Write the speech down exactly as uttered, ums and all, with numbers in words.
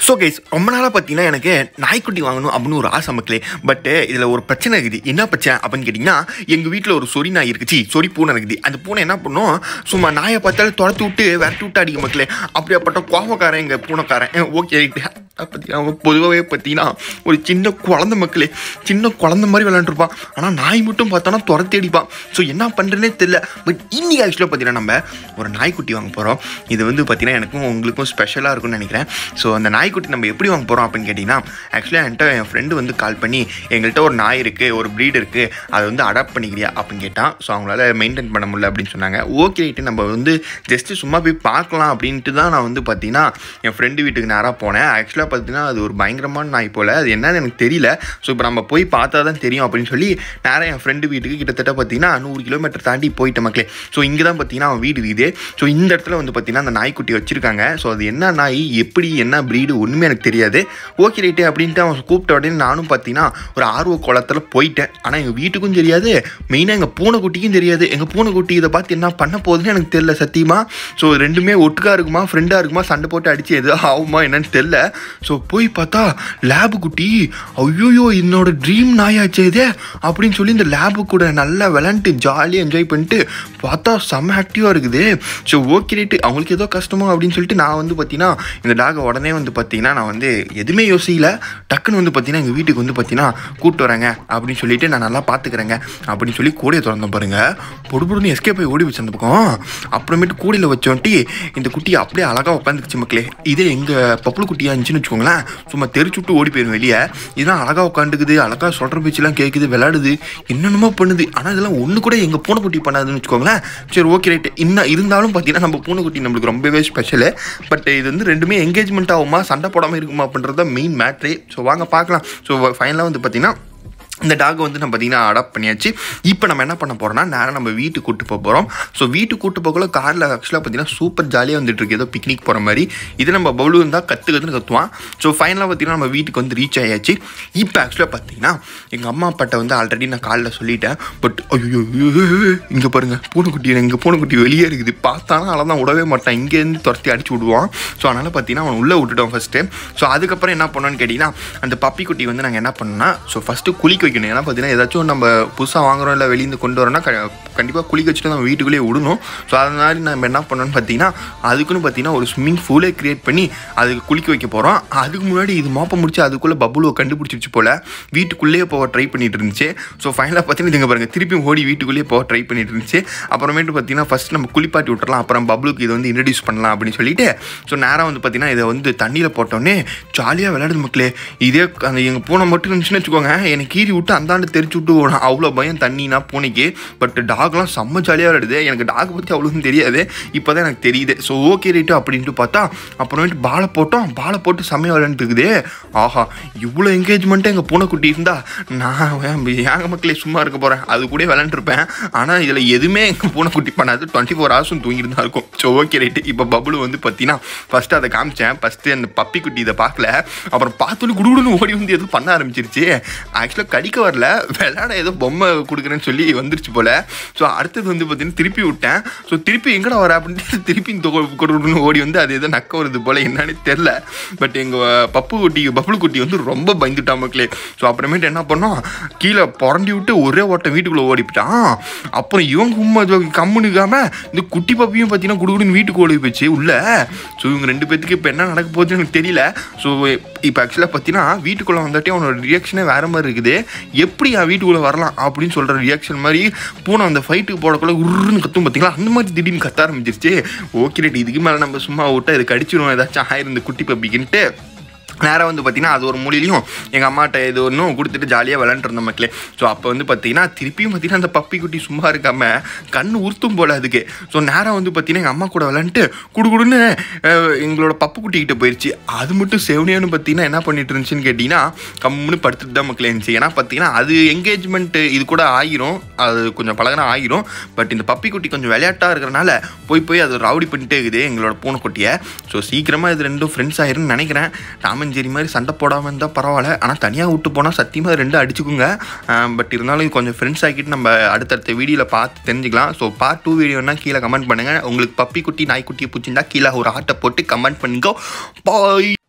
So guys ரொம்ப நாளாக பார்த்தீங்கன்னா எனக்கு நாய்க்குட்டி வாங்கணும் அப்படின்னு ஒரு ஆசை மக்களே. பட்டு இதில் ஒரு பிரச்சனை இருக்குது. என்ன பிரச்சனை அப்படின்னு கேட்டிங்கன்னா, எங்கள் வீட்டில் ஒரு சொறி நாய் இருக்குச்சு, சொறி பூனை இருக்குது. அந்த பூனை என்ன பண்ணும், சும்மா நாயை பார்த்தாலும் துரத்து விட்டு விரட்டி விட்டு அடிக்க மக்களே. அப்படியாப்பட்ட கோவக்காரன் எங்கள் பூனைக்காரன். Okay right. பற்றி அவன் பொதுவாகவே பார்த்தீங்கன்னா ஒரு சின்ன குழந்த மக்களே, சின்ன குழந்த மாதிரி விளாண்டுருப்பான். ஆனால் நாய் மட்டும் பார்த்தோன்னா துரத்தி அடிப்பான். ஸோ என்ன பண்ணுறேன்னே தெரியல. பட் இன்னைக்கு ஆக்சுவலாக பார்த்தீங்கன்னா நம்ம ஒரு நாய்க்குட்டி வாங்க போகிறோம். இது வந்து பார்த்தீங்கன்னா எனக்கும் உங்களுக்கும் ஸ்பெஷலாக இருக்கும்னு நினைக்கிறேன். ஸோ அந்த நாய்க்குட்டி நம்ம எப்படி வாங்க போகிறோம் அப்படின்னு கேட்டிங்கன்னா, ஆக்சுவலாக என்கிட்ட என் ஃப்ரெண்டு வந்து கால் பண்ணி எங்கள்கிட்ட ஒரு நாய் இருக்குது, ஒரு ப்ரீடு இருக்குது, அதை வந்து அடாப்ட் பண்ணிக்கிறியா அப்படின்னு கேட்டான். ஸோ அவங்களால மெயின்டைன் பண்ண முடியல அப்படின்னு சொன்னாங்க. ஓகே ரைட்டு, நம்ம வந்து ஜஸ்ட்டு சும்மா போய் பார்க்கலாம் அப்படின்ட்டு தான் நான் வந்து பார்த்தீங்கன்னா என் ஃப்ரெண்டு வீட்டுக்கு நேராக போனேன். ஆக்சுவலாக பார்த்தீங்கன்னா அது ஒரு பயங்கரமான நாய் போல், அது என்னன்னு எனக்கு தெரியல. ஸோ இப்போ நம்ம போய் பார்த்தா தான் தெரியும் அப்படின்னு சொல்லி நேராக என் ஃப்ரெண்டு வீட்டுக்கு கிட்டத்தட்ட பார்த்தீங்கன்னா நூறு கிலோமீட்டர் தாண்டி போயிட்ட மக்களே. ஸோ இங்கே தான் பார்த்தீங்கன்னா அவன் வீடு இருக்குது. ஸோ இந்த இடத்துல வந்து பார்த்தீங்கன்னா அந்த நாய்க்குட்டி வச்சுருக்காங்க. ஸோ அது என்ன நாய், எப்படி, என்ன ப்ரீடு ஒன்றுமே எனக்கு தெரியாது. ஓகே ரைட்டு அப்படின்ட்டு அவன் கூப்பிட்ட உடனே நானும் பார்த்தீங்கன்னா ஒரு ஆர்வ குளத்தில் போயிட்டேன். ஆனால் எங்கள் வீட்டுக்கும் தெரியாது, மெயினாக எங்கள் பூனைக்குட்டிக்கும் தெரியாது. எங்கள் பூனைக்குட்டி இதை பார்த்து என்ன பண்ண போகுதுன்னு எனக்கு தெரியல சத்தியமாக. ஸோ ரெண்டுமே ஒட்டுக்காக இருக்குமா, ஃப்ரெண்டாக இருக்குமா, சண்டை போட்டு அடித்து எது ஆகுமா என்னன்னு தெரில. ஸோ போய் பார்த்தா லேபு குட்டி, ஐயோயோ என்னோட ட்ரீம் நாயாச்சே இது அப்படின்னு சொல்லி இந்த லேபு கூட நல்லா விளாண்டுட்டு ஜாலியாக என்ஜாய் பண்ணிட்டு பார்த்தா செம்ம ஆக்டிவாக இருக்குது. ஸோ ஓகே ரைட்டு, அவங்களுக்கு ஏதோ கஷ்டமோ அப்படின்னு சொல்லிட்டு நான் வந்து பார்த்தீங்கன்னா இந்த டாகை உடனே வந்து பார்த்தீங்கன்னா நான் வந்து எதுவுமே யோசிக்கல, டக்குன்னு வந்து பார்த்தீங்கன்னா எங்கள் வீட்டுக்கு வந்து பார்த்தீங்கன்னா கூப்பிட்டு வரேங்க அப்படின்னு சொல்லிட்டு நான் நல்லா பார்த்துக்கிறேங்க அப்படின்னு சொல்லி கூடையை திறந்த பாருங்கள். பொடு பொடுன்னு எஸ்கே போய் ஓடி வச்சு அந்த பக்கம். அப்புறமேட்டு கூடையில் வச்சோன்ட்டு இந்த குட்டி அப்படியே அழகாக உட்காந்துக்குச்சு மக்களே. இதே எங்கள் பப்புளு குட்டியாக இருந்துச்சுன்னு வச்சுக்கோங்களேன், சும்மா தெரிச்சு விட்டு ஓடி போயிடும் வெளியே. இதெல்லாம் அழகாக உட்காந்துக்குது, அழகாக சொல்கிற பேச்செல்லாம் கேட்குது, விளையாடுது, என்னென்னமோ பண்ணுது. ஆனால் இதெல்லாம் ஒன்று கூட எங்கள் பூனைக்குட்டி பண்ணாதுன்னு வச்சுக்கோங்களேன். சரி ஓகே ரைட்டு. இன்னும் இருந்தாலும் பார்த்தீங்கன்னா நம்ம பூனைக்குட்டி நம்மளுக்கு ரொம்பவே ஸ்பெஷலு. பட் இது வந்து ரெண்டுமே என்கேஜ்மெண்ட் ஆகுமா, சண்டை போடாமல் இருக்குமா அப்படின்றது தான் மெயின் மேட்ரே. ஸோ வாங்க பார்க்கலாம். ஸோ ஃபைனலாக வந்து பார்த்தீங்கன்னா இந்த டாக் வந்து நம்ம பார்த்தீங்கன்னா அடாப்ட் பண்ணியாச்சு. இப்போ நம்ம என்ன பண்ண போகிறோம்னா நேராக நம்ம வீட்டுக்கு கூட்டு போக போகிறோம். ஸோ வீட்டுக்கு கூட்டு போகல காரில் ஆக்சுவலாக பார்த்தீங்கன்னா சூப்பர் ஜாலியாக வந்துட்டு இருக்கு, ஏதோ பிக்னிக் போகிற மாதிரி. இது நம்ம பவுலு இருந்தால் கற்று கற்றுன்னு கற்றுவான். ஸோ ஃபைனலாக பார்த்தீங்கன்னா நம்ம வீட்டுக்கு வந்து ரீச் ஆயாச்சு. இப்போ ஆக்சுவலாக பார்த்தீங்கன்னா எங்கள் அம்மா அப்பாட்ட வந்து ஆல்ரெடி நான் காலில் சொல்லிட்டேன். பட் ஐயோ இங்கே பாருங்கள் பூனைக்குட்டி, எங்கள் பூனைக்குட்டி வெளியே இருக்குது. பார்த்தாலும் அதெல்லாம் தான் விடவே மாட்டான், இங்கேருந்து துரத்தி அடிச்சு விடுவான். ஸோ அதனால் பார்த்தீங்கன்னா அவன் உள்ளே விட்டுட்டோம் ஃபஸ்ட்டு. ஸோ அதுக்கப்புறம் என்ன பண்ணோன்னு கேட்டிங்கன்னா அந்த பப்பி குட்டி வந்து நாங்கள் என்ன பண்ணோம்னா, ஸோ ஃபஸ்ட்டு குளிக்க வைக்கணும். ஏன்னா பார்த்தீங்கன்னா ஏதாச்சும் நம்ம புதுசாக வாங்குறோம் இல்லை வெளியிருந்து கொண்டு வரோன்னா கண்டிப்பாக குளிக்க வச்சுட்டு நம்ம வீட்டுக்குள்ளேயே விடணும். ஸோ அதனால நம்ம என்ன பண்ணோன்னு பார்த்தீங்கன்னா அதுக்குன்னு பார்த்தீங்கன்னா ஒரு ஸ்விம்மிங் பூலே க்ரியேட் பண்ணி அதுக்கு குளிக்க வைக்க போகிறோம். அதுக்கு முன்னாடி இது மோப்ப முடிச்சு அதுக்குள்ளே பபுளுவை கண்டுபிடிச்சிருச்சு போல், வீட்டுக்குள்ளேயே போக ட்ரை பண்ணிட்டு இருந்துச்சு. ஸோ ஃபைனலாக பார்த்தீங்கன்னா இதுங்க பாருங்கள் திருப்பி ஓடி வீட்டுக்குள்ளேயே போக ட்ரை பண்ணிட்டு இருந்துச்சு. அப்புறமேட்டு பார்த்தீங்கன்னா ஃபஸ்ட் நம்ம குளிப்பாட்டி விட்டுறலாம், அப்புறம் பபுளுக்கு இதை வந்து இன்ட்ரடியூஸ் பண்ணலாம் அப்படின்னு சொல்லிட்டு ஸோ நேராக வந்து பார்த்தீங்கன்னா இதை வந்து தண்ணியில் போட்டோன்னே ஜாலியாக விளையாடுது மக்களே. இதே அந்த எங்கள் பூனை மட்டும் இருந்துச்சுன்னு வச்சுக்கோங்க, எனக்கு கீறி விட்டு அந்தாண்டு தெரிச்சு விட்டு ஓடும், அவ்வளோ பயம் தண்ணினா பூனைக்கு. பட் டாக்லாம் செம்ம ஜாலியாக விளையாடுது. எனக்கு டாக் பற்றி அவ்வளோவும் தெரியாது, இப்போ தான் எனக்கு தெரியுது. ஸோ ஓகே ரைட்டு அப்படின்ட்டு பார்த்தா அப்புறமேட்டு பாலை போட்டோம், பாலை போட்டு செம்மையாக விளையாண்டுருக்குது. ஆஹா இவ்வளோ என்கேஜ்மெண்ட்டு எங்கள் பூனைக்குட்டி இருந்தால் நான் ஏங்க மக்களே சும்மா இருக்க போகிறேன், அது கூட விளையாண்டுருப்பேன். ஆனால் இதில் எதுவுமே எங்கள் பூனைக்குட்டி பண்ணாது, டுவெண்ட்டி ஃபோர் ஹவர்ஸும் தூங்கிட்டு தான் இருக்கும். So okay right. இப்போ பபுளு வந்து பார்த்தீங்கன்னா ஃபஸ்ட்டு அதை காமிச்சேன். ஃபஸ்ட்டு அந்த பப்பி குட்டி இதை பார்க்கல, அப்புறம் பார்த்தோன்னு குடுகுடுன்னு ஓடி வந்து எதுவும் பண்ண ஆரம்பிச்சிருச்சு. ஆக்சுவலாக கடிக்க வரல, விளையாட ஏதோ பொம்மை கொடுக்குறேன்னு சொல்லி வந்துருச்சு போல். ஸோ அடுத்தது வந்து பார்த்தீங்கன்னா திருப்பி விட்டேன். ஸோ திருப்பி எங்கடா வர அப்படின்ட்டு திருப்பி கொடுன்னு ஓடி வந்து அது ஏதோ நக்க வருது போல், என்னன்னு தெரில. பட் எங்கள் பப்பு குட்டி பப்புளு குட்டி வந்து ரொம்ப பயந்துட்டா மக்களே. ஸோ அப்புறமேட்டு என்ன பண்ணோம், கீழே புரண்டி விட்டு ஒரே ஓட்டம் வீட்டுக்குள்ளே ஓடிப்பிட்டான். அப்புறம் இவங்க உண்மை கம்முனுக்காமல் இந்த குட்டி பப்பியும் பார்த்தீங்கன்னா குடுகுடுன்னு வீட்டுக்கு ஓடி போச்சு உள்ள. ஸோ இவங்க ரெண்டு பேத்துக்கு இப்போ என்ன நடக்க போகுதுன்னு எனக்கு தெரியல. ஸோ இப்போ ஆக்சுவலாக பார்த்தீங்கன்னா வீட்டுக்குள்ளே வந்துட்டு அவனோட ரியாக்ஷனே வேறு மாதிரி இருக்குது. எப்படி என் வீட்டுக்குள்ளே வரலாம் அப்படின்னு சொல்கிற ரியாக்ஷன் மாதிரி பூனை அந்த ஃபைட்டுக்கு போடக்குள்ள உருன்னு கத்தும் பார்த்தீங்களா, அந்த மாதிரி திடீர்னு கத்த ஆரம்பிச்சிருச்சு. ஓகே ரைட்டு, இதுக்கு மேலே நம்ம சும்மா விட்டா இது கடிச்சிடும் ஏதாச்சும் ஆயிருந்து குட்டி பப்பிக்கின்ட்டு நேராக வந்து பார்த்திங்கன்னா அது ஒரு மூலையிலையும் எங்கள் அம்மாட்ட இது ஒன்றும் கொடுத்துட்டு ஜாலியாக விளாண்டுருந்தோம் மக்களே. ஸோ அப்போ வந்து பார்த்திங்கன்னா திருப்பியும் பார்த்திங்கன்னா அந்த பப்பி குட்டி சும்மா இருக்காமல் கண் உறுத்தும் போல் அதுக்கு. ஸோ நேராக வந்து பார்த்திங்கன்னா எங்கள் அம்மா கூட விளாண்டுட்டு குடுகுடுன்னு எங்களோட பப்பு குட்டிக்கிட்ட போயிடுச்சு. அது மட்டும் செவனியானு பார்த்திங்கன்னா என்ன பண்ணிட்டு இருந்துச்சுன்னு கேட்டிங்கன்னா கம்முன்னு படுத்துட்டு தான் மக்களே இருந்துச்சு. ஏன்னா பார்த்திங்கன்னா அது என்கேஜ்மெண்ட்டு இது கூட ஆகிரும், அது கொஞ்சம் பழகினா ஆகிரும். பட் இந்த பப்பி குட்டி கொஞ்சம் விளையாட்டாக இருக்கிறனால போய் போய் அது ரவுடி பண்ணிட்டே இருக்குது எங்களோட பூனைக்குட்டியை. ஸோ சீக்கிரமாக இது ரெண்டும் ஃப்ரெண்ட்ஸ் ஆயிரும்னு நினைக்கிறேன். ராமன் சரி மாதிரி சண்டை போடாமல் இருந்தால் பரவாயில்ல, ஆனால் தனியாக விட்டு போனால் சத்தியமாக ரெண்டும் அடிச்சுக்குங்க. பட் இருந்தாலும் கொஞ்சம் ஃப்ரெண்ட்ஸ் ஆக்கிட்டு நம்ம அடுத்தடுத்த வீடியோவில் பார்த்து தெரிஞ்சுக்கலாம். ஸோ பார்ட் டூ வீடியோனா கீழே கமெண்ட் பண்ணுங்கள். உங்களுக்கு பப்பி குட்டி நாய்க்குட்டியை பிடிச்சிருந்தா கீழே ஒரு ஆட்டை போட்டு கமெண்ட் பண்ணிக்கோ. பாய்.